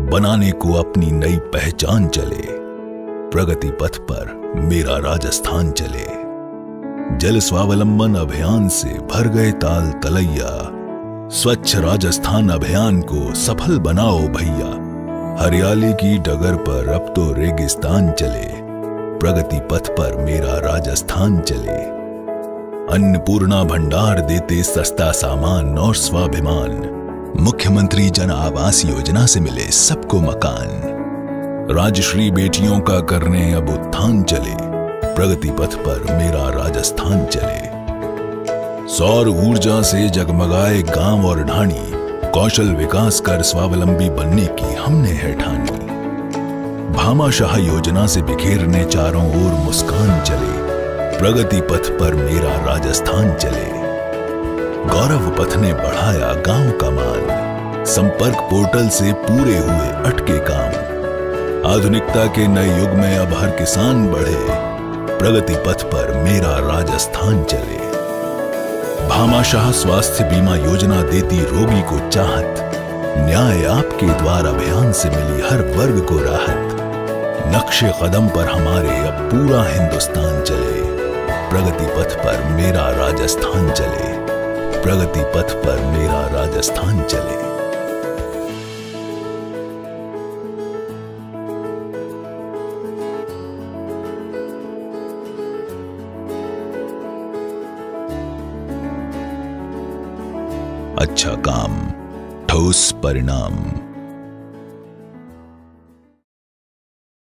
बनाने को अपनी नई पहचान चले। प्रगति पथ पर मेरा राजस्थान चले। जल स्वावलंबन अभियान से भर गए ताल तलैया। स्वच्छ राजस्थान अभियान को सफल बनाओ भैया। हरियाली की डगर पर अब तो रेगिस्तान चले। प्रगति पथ पर मेरा राजस्थान चले। अन्नपूर्णा भंडार देते सस्ता सामान और स्वाभिमान। मुख्यमंत्री जन आवास योजना से मिले सबको मकान। राजश्री बेटियों का करने अब उत्थान चले। प्रगति पथ पर मेरा राजस्थान चले। सौर ऊर्जा से जगमगाए गांव और ढाणी। कौशल विकास कर स्वावलंबी बनने की हमने है ठानी। भामाशाह योजना से बिखेरने चारों ओर मुस्कान चले। प्रगति पथ पर मेरा राजस्थान चले। गौरव पथ ने बढ़ाया गांव का मान। संपर्क पोर्टल से पूरे हुए अटके काम। आधुनिकता के नए युग में अब हर किसान बढ़े। प्रगति पथ पर मेरा राजस्थान चले। भामाशाह स्वास्थ्य बीमा योजना देती रोगी को चाहत। न्याय आपके द्वार अभियान से मिली हर वर्ग को राहत। नक्शे कदम पर हमारे अब पूरा हिंदुस्तान चले। प्रगति पथ पर मेरा राजस्थान चले। प्रगति पथ पर मेरा राजस्थान चले। अच्छा काम, ठोस परिणाम।